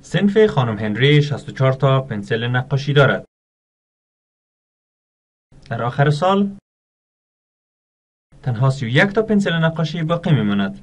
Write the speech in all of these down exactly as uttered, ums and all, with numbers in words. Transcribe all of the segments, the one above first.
صنف خانم هنری شصت و چهار تا پنسل نقاشی دارد. در آخر سال تنها سی و یک تا پنسل نقاشی باقی میماند.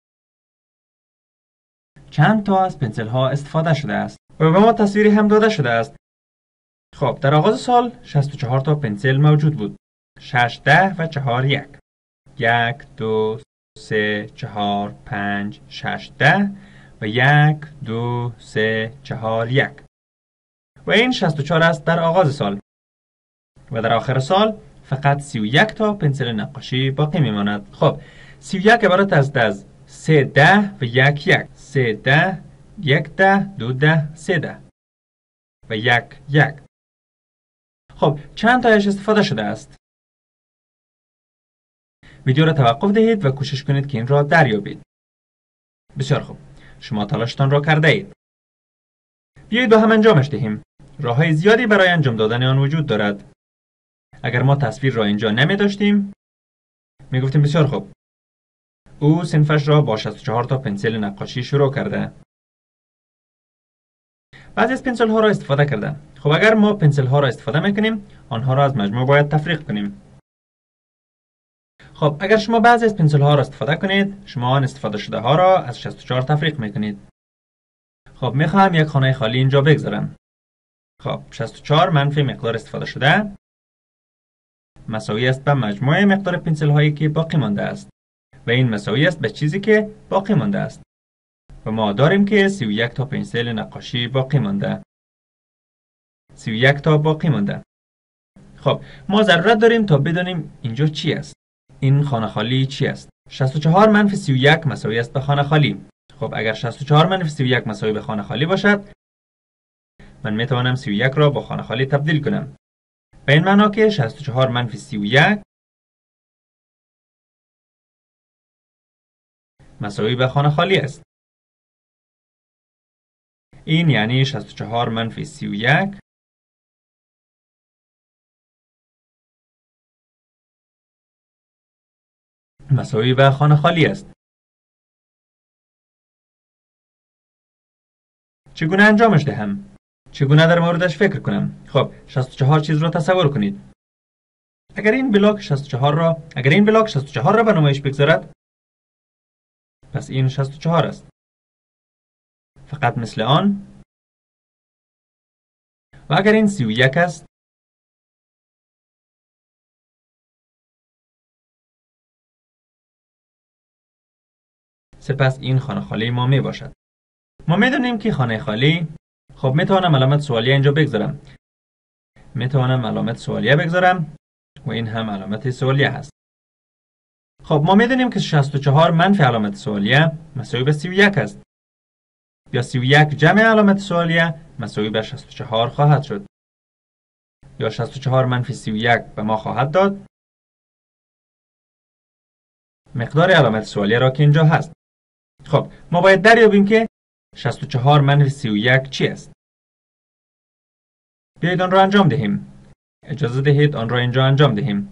چند تا از پنسل ها استفاده شده است و به ما تصویری هم داده شده است. خب در آغاز سال شصت و چهار تا پنسل موجود بود. شش، ده و چهار، یک. یک، دو، سه، چهار، پنج، شش، ده و یک، دو، سه، چهار، یک. و این شصت و چهار است در آغاز سال. و در آخر سال فقط سی و یک تا پنسل نقاشی باقی میماند. خب سی و یک عبارت است از سه ده و یک یک. سه ده، یک ده، دو ده، سه ده و یک یک. خب چند تایش استفاده شده است؟ ویدیو را توقف دهید و کوشش کنید که این را دریابید. بسیار خوب، شما تلاشتان را کرده اید. بیایید با هم انجامش دهیم. راه‌های زیادی برای انجام دادن آن وجود دارد. اگر ما تصویر را اینجا نمی داشتیم می گفتیم بسیار خوب، او صنفش را با شصت و چهار تا پنسل نقاشی شروع کرده. بعضی از پنسل ها را استفاده کرده. خب اگر ما پنسل ها را استفاده میکنیم، آنها را از مجموع باید تفریق کنیم. خب اگر شما بعضی از پنسل ها را استفاده کنید، شما آن استفاده شده ها را از شصت و چهار تفریق میکنید. خب میخواهم یک خانه خالی اینجا بگذارم. خب شصت و چهار منفی مقدار استفاده شده مساوی است به مجموع مقدار پنسل هایی که باقی مانده است و این مساوی است به چیزی که باقی مانده است. و ما داریم که سی و یک تا پنسل نقاشی باقی مانده. سی و یک تا باقی مانده. خب ما ضرورت داریم تا بدانیم اینجا چی است. این خانه خالی چی است؟ شصت و چهار منفی سی و یک مساوی است به خانه خالی. خب اگر شصت و چهار منفی سی و یک مساوی به خانه خالی باشد، من می توانم سی و یک را با خانه خالی تبدیل کنم. به این معنا که شصت و چهار منفی سی و یک مساوی به خانه خالی است. این یعنی شصت و چهار منفی سی و یک مساوی به خانه خالی است. چگونه انجامش دهم؟ چگونه در موردش فکر کنم؟ خب شصت و چهار چیز را تصور کنید. اگر این بلاک شصت و چهار را اگر این بلاک شصت و چهار را به نمایش بگذارد، پس این شصت و چهار است. فقط مثل آن. و اگر این سی و یک است، سپس این خانه خالی ما می باشد. ما می دانیم که خانه خالی، خب می توانم علامت سوالیه اینجا بگذارم. می توانم علامت سوالیه بگذارم و این هم علامت سوالیه هست. خب ما می دانیم که شصت و چهار منفی علامت سوالیه مساوی به سی و یک است. یا سی و یک جمع علامت سوالیه مساوی به شصت و چهار خواهد شد. یا شصت و چهار منفی سی و یک به ما خواهد داد مقدار علامت سوالیه را که اینجا هست. خب ما باید دریابیم که شصت و چهار منفی سی و یک چی است. بیایید آن را انجام دهیم. اجازه دهید آن را اینجا انجام دهیم.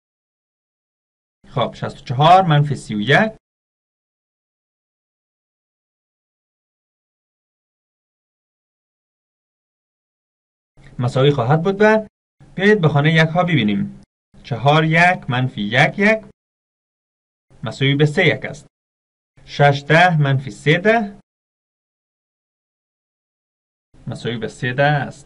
خب شصت و چهار منفی سی و یک مساوی خواهد بود به، بیایید به خانه یک ها ببینیم. چهار یک منفی یک یک مساوی به سه یک است. شش ده منفی سه ده مساوی به سه ده است.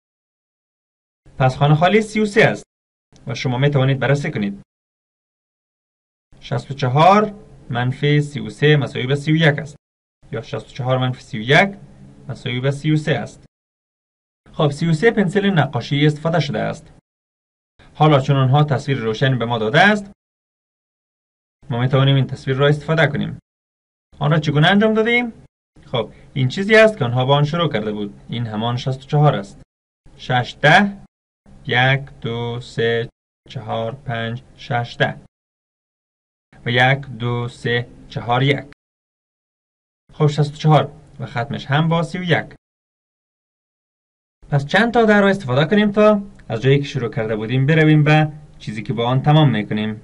پس خانه خالی سی و سه است و شما می توانید بررسی کنید. شصت و چهار منفی سی و سه مساوی به سی و یک است. یا شصت و چهار منفی سی و یک مساوی به سی و سه است. خب سی و سه پنسل نقاشی استفاده شده است. حالا چون آنها تصویر روشن به ما داده است، ما می توانیم این تصویر را استفاده کنیم. آن را چگونه انجام دادیم؟ خب این چیزی است که آنها با آن شروع کرده بود. این همان شصت و چهار است. شش ده یک دو سه چهار پنج شش ده و یک دو سه چهار یک. خب شصت و چهار و ختمش هم با سی و یک. پس چند تا در را استفاده کنیم تا از جایی که شروع کرده بودیم برویم به چیزی که با آن تمام میکنیم.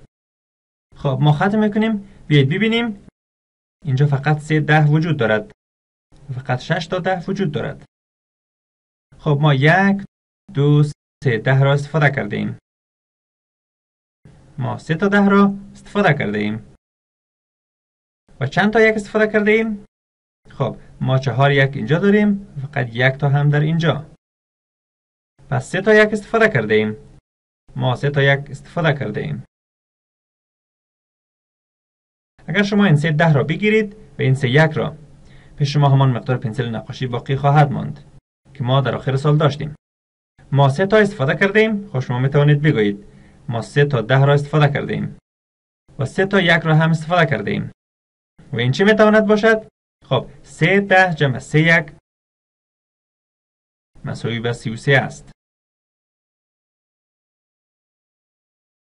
خب ما ختم میکنیم. بیایید ببینیم اینجا فقط سه ده وجود دارد. فقط شش تا ده وجود دارد. خب ما یک، دو، سه ده را استفاده کرده ایم. ما سه تا ده را استفاده کرده ایم. و چند تا یک استفاده کرده ایم؟ خب ما چهار یک اینجا داریم، فقط یک تا هم در اینجا. پس سه تا یک استفاده کرده ایم. ما سه تا یک استفاده کرده ایم. اگر شما این سه ده را بگیرید و این سه یک را، پیش شما همان مقدار پنسل نقاشی باقی خواهد ماند که ما در آخر سال داشتیم. ما سه تا استفاده کرده ایم. خب شما می توانید بگویید ما سه تا ده را استفاده کرده ایم و سه تا یک را هم استفاده کرده ایم. و این چه می تواند باشد؟ خب سه ده جمع سه یک مساوی به سی و سه است.